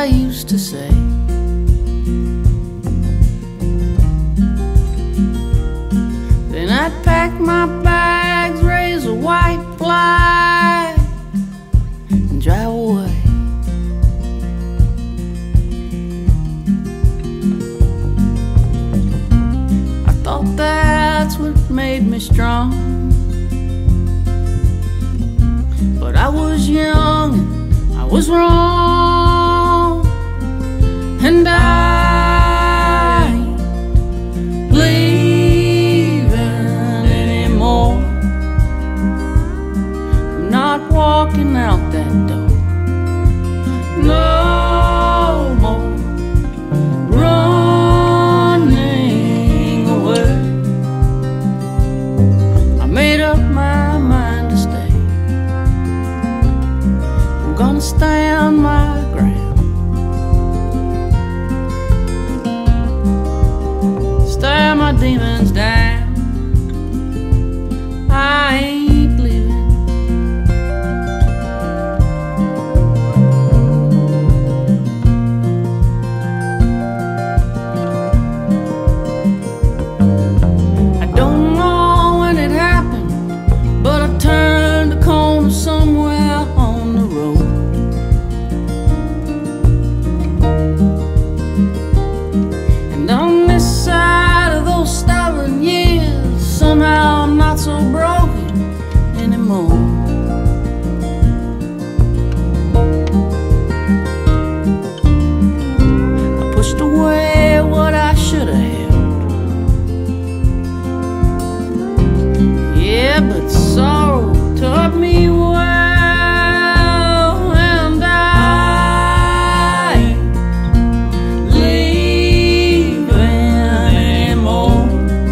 I used to say. Then I'd pack my bags, raise a white flag, and drive away. I thought that's what made me strong, but I was young and I was wrong, and I ain't leaving anymore. I'm not walking out that door no more, running away. I made up my mind to stay. I'm gonna stand my ground, stare my demons down. I ain't leaving. I don't know when it happened, but I turned a corner somewhere on the road. And on this side of those stubborn years, somehow I'm not so broken anymore. I pushed away what I should have held. Yeah, but sorrow taught me well, and I ain't leaving anymore.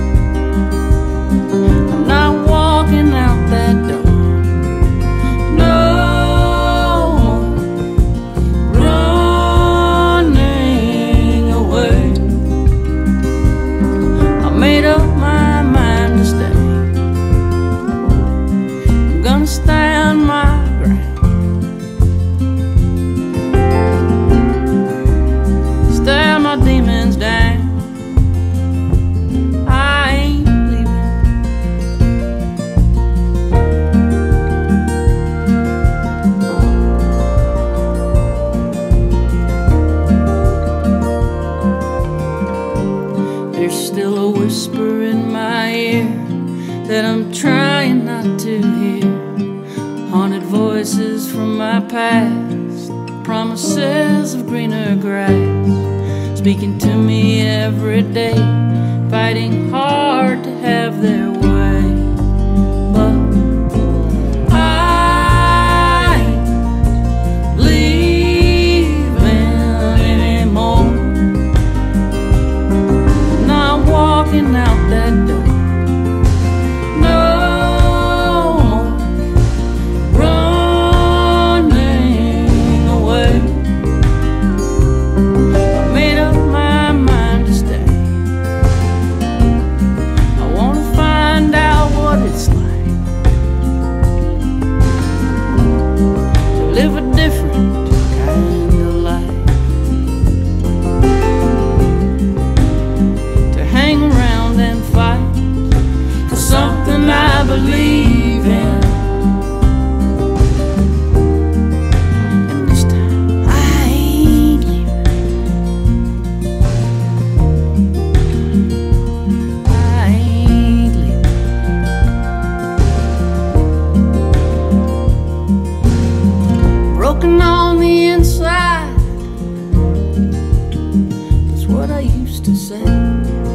I'm not walking out that door no more, running away. I made up my mind to stay. I'm gonna stand my ground, stare my demons down. I ain't leaving. There's still a whisper in my ear that I'm trying not to hear. Haunted voices from my past, promises of greener grass, speaking to me every day, fighting hard to have their way. But I ain't leaving anymore. I'm not walking out that door no more, running away. I made up my mind to stay. I wanna find out what it's like to live a different kind of life, to hang around and fight for something I believe in. And this time I ain't leaving. I ain't leaving. Broken on the inside, that's what I used to say.